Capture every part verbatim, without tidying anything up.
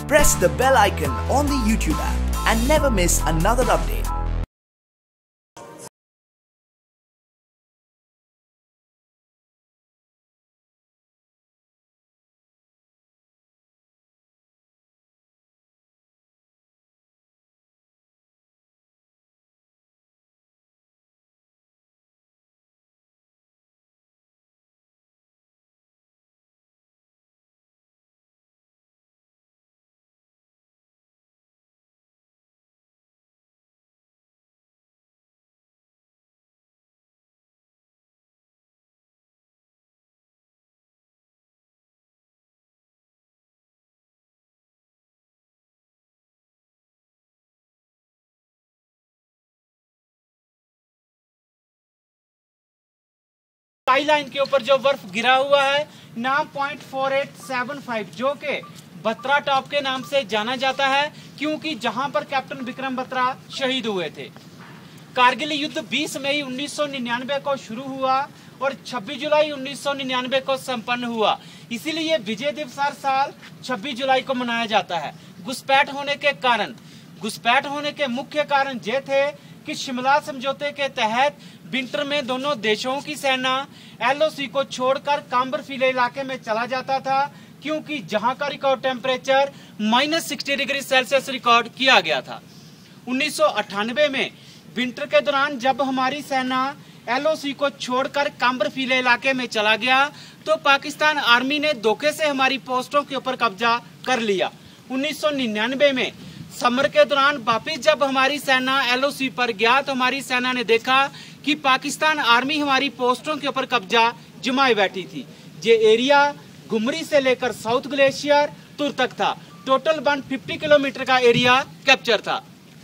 Press the bell icon on the YouTube app and never miss another update. Skyline के ऊपर जो बर्फ गिरा हुआ है नाम point four eight seven five, जो कि बत्रा टॉप के नाम से जाना जाता है, क्योंकि जहां पर कैप्टन विक्रम बत्रा शहीद हुए थे। कारगिल युद्ध बीस मई उन्नीस सौ निन्यानवे को शुरू हुआ और छब्बीस जुलाई उन्नीस सौ निन्यानवे को संपन्न हुआ। इसीलिए विजय दिवस हर साल छब्बीस जुलाई को मनाया जाता है। घुसपैठ होने के कारण घुसपैठ होने के मुख्य कारण ये थे कि शिमला समझौते के तहत विंटर में दोनों देशों की सेना एलओसी को छोड़कर काम्बरफिले इलाके में चला जाता था, क्योंकि जहां का record temperature minus sixty degree Celsius record किया गया था। उन्नीस सौ अट्ठानवे में विंटर के दौरान जब हमारी सेना एलओसी को छोड़कर काम्बरफिले इलाके में चला गया तो पाकिस्तान आर्मी ने धोखे से हमारी पोस्टों के ऊपर कब्जा कर लिया। उन्नीस सौ निन्यानवे में समर के दौरान वापिस जब हमारी सेना एलओसी पर गया तो हमारी सेना ने देखा कि पाकिस्तान आर्मी हमारी पोस्टों के ऊपर कब्जा जमाए बैठी थी। ये एरिया घुमरी से लेकर साउथ ग्लेशियर तुर तक था। टोटल एक सौ पचास किलोमीटर का एरिया कैप्चर था।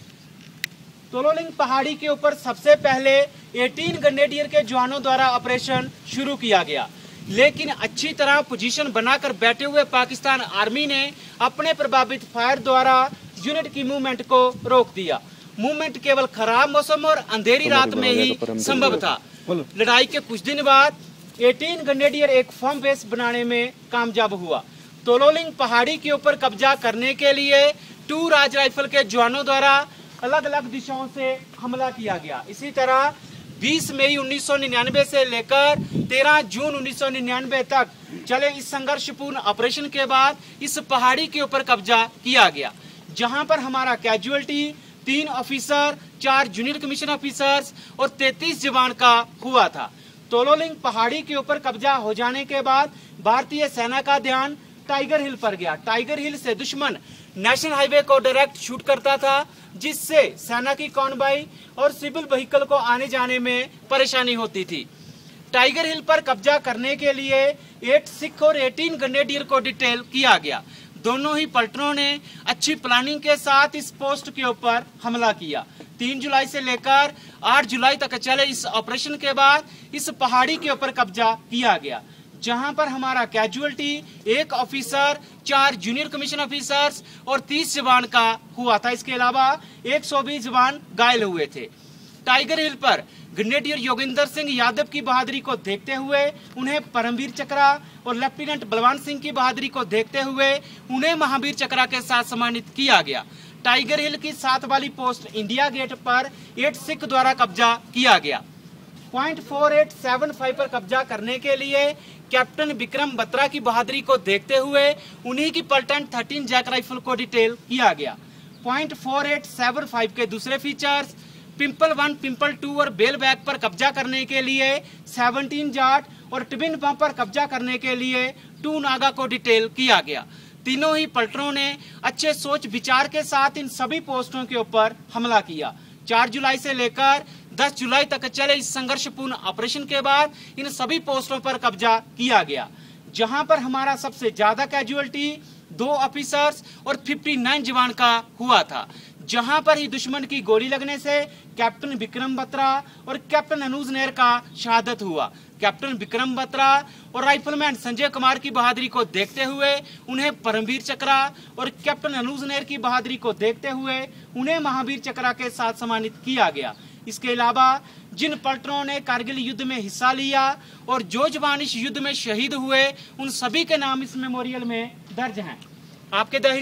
तोलोलिंग पहाड़ी के ऊपर सबसे पहले अठारह ग्रेनेडियर के जवानों द्वारा ऑपरेशन शुरू किया गया, लेकिन अच्छी तरह पोजीशन बनाकर बैठे हुए पाकिस्तान आर्मी ने अपने प्रभावित फायर द्वारा यूनिट की मूवमेंट को रोक दिया। मूवमेंट केवल खराब मौसम और अंधेरी रात में ही संभव था। लड़ाई के कुछ दिन बाद अठारह ग्रेनेडियर एक फर्म बेस बनाने में कामयाब हुआ। तोलोलिंग पहाड़ी के ऊपर कब्जा करने के लिए टू राज राइफल के जवानों द्वारा अलग अलग दिशाओं से हमला किया गया। इसी तरह बीस मई उन्नीस सौ निन्यानवे से लेकर तेरह जून उन्नीस सौ निन्यानवे तक चले इस संघर्षपूर्ण ऑपरेशन के बाद इस पहाड़ी के ऊपर कब्जा किया गया, जहां पर हमारा कैजुअलिटी तीन ऑफिसर, चार जूनियर कमीशन ऑफिसर्स और तैंतीस जवान का हुआ था। तोलोलिंग पहाड़ी के ऊपर कब्जा हो जाने के बाद भारतीय सेना का ध्यान टाइगर हिल पर गया। टाइगर हिल से दुश्मन नेशनल हाईवे को डायरेक्ट शूट करता था, जिससे सेना की कॉन्वॉय और सिविल व्हीकल को आने जाने में परेशानी होती थी। टाइगर हिल पर कब्जा करने के लिए एट सिख और अठारह ग्रेनेडियर को डिटेल किया गया। दोनों ही पलटनों ने अच्छी प्लानिंग के साथ इस पोस्ट के ऊपर हमला किया। तीन जुलाई से लेकर आठ जुलाई तक चले इस ऑपरेशन के बाद इस पहाड़ी के ऊपर कब्जा किया गया, जहां पर हमारा कैजुअलिटी एक ऑफिसर, चार जूनियर कमीशन ऑफिसर्स और तीस जवान का हुआ था। इसके अलावा एक सौ बीस जवान घायल हुए थे। टाइगर हिल पर ग्रेनेडियर योगेंद्र सिंह यादव की बहादुरी को देखते हुए उन्हें परमवीर चक्रा और लेफ्टिनेंट बलवान सिंह की बहादुरी को देखते हुए उन्हें महावीर चक्रा के साथ सम्मानित किया गया। टाइगर हिल की सात वाली पोस्ट इंडिया गेट पर एट सिख द्वारा कब्जा किया गया। Point four eight seven five पर कब्जा करने के लिए कैप्टन विक्रम बत्रा की बहादुरी को देखते हुए उन्हीं की पलटन थर्टीन जैक राइफल को डिटेल किया गया। Point four eight seven five के दूसरे features pimple one, pimple two और बेल बैग पर कब्जा करने के लिए सत्रह जाट और ट्विन बम पर कब्जा करने के लिए टू नागा को डिटेल किया गया। तीनों ही पलटनों ने अच्छे सोच विचार के साथ इन सभी पोस्टों के ऊपर हमला किया। चार जुलाई से लेकर दस जुलाई तक चले इस संघर्षपूर्ण ऑपरेशन के बाद इन सभी पोस्टों पर कब्जा किया गया, जहां पर हमारा सबसे ज्यादा कैजुअलिटी दो ऑफिसर्स और उनसठ जवान का हुआ था। जहां पर ही दुश्मन की गोली लगने से कैप्टन विक्रम बत्रा और कैप्टन अनुज नेर का शहादत हुआ। कैप्टन विक्रम बत्रा और राइफलमैन संजय कुमार की बहादुरी को देखते हुए उन्हें परमवीर चक्रा और कैप्टन अनुज नेर की बहादुरी को देखते हुए उन्हें महावीर चक्रा के साथ सम्मानित किया गया। इसके अलावा जिन पलटनों ने कारगिल युद्ध में हिस्सा लिया और जो जवान इस युद्ध में शहीद हुए, उन सभी के नाम इस मेमोरियल में दर्ज हैं। आपके दाहिने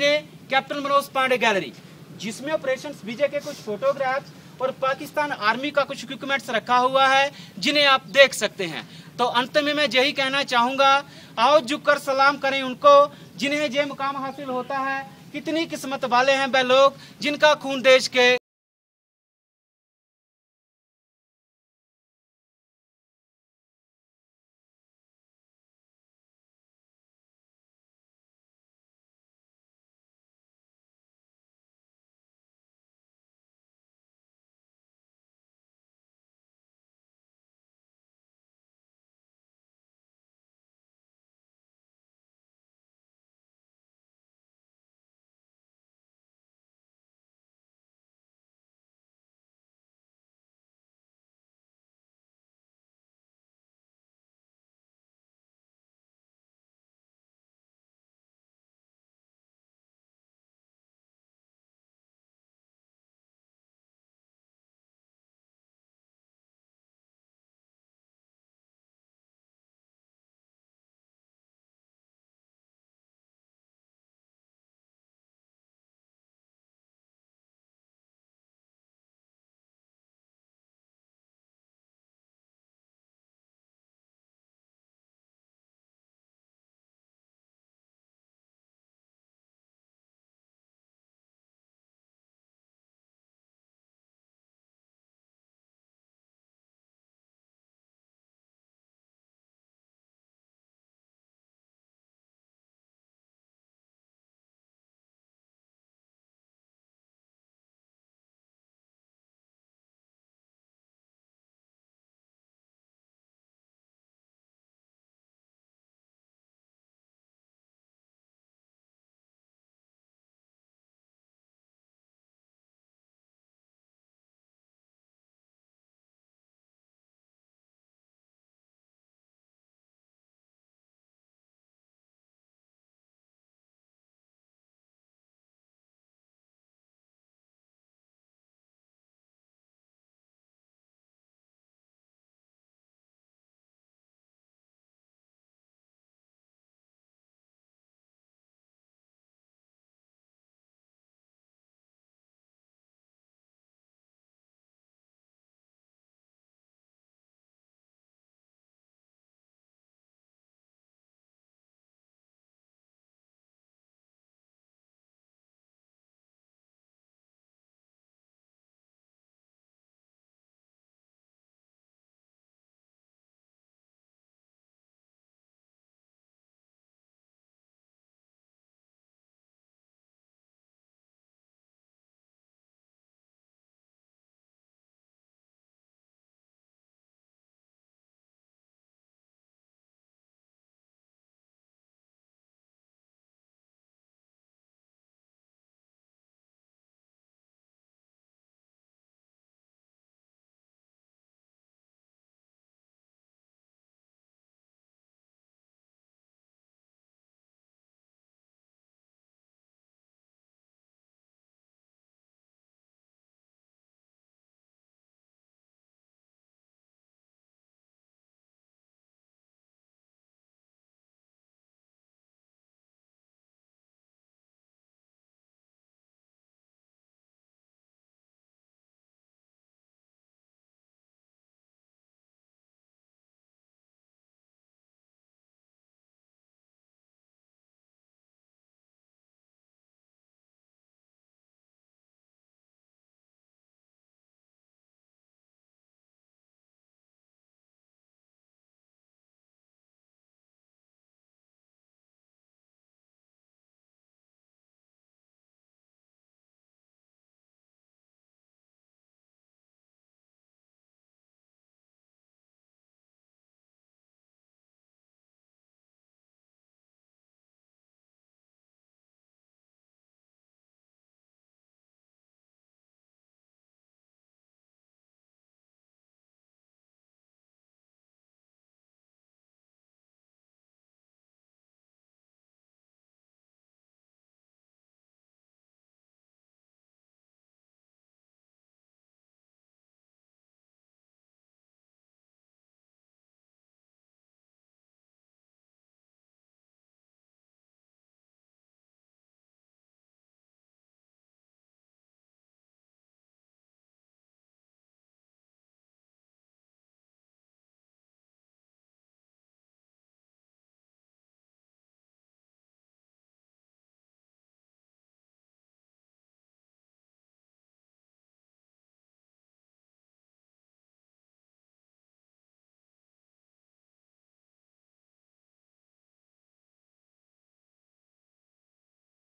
कैप्टन मनोज पांडे गैलरी, जिसमें ऑपरेशन विजय के कुछ फोटोग्राफ्स और पाकिस्तान आर्मी का कुछ इक्विपमेंट्स रखा हुआ है, जिन्हें आप देख सकते हैं। तो अंत में मैं यही कहना चाहूंगा, आओ झुककर सलाम करें उनको जिन्हें ये मुकाम हासिल होता है। कितनी किस्मत वाले हैं वह लोग जिनका खून देश के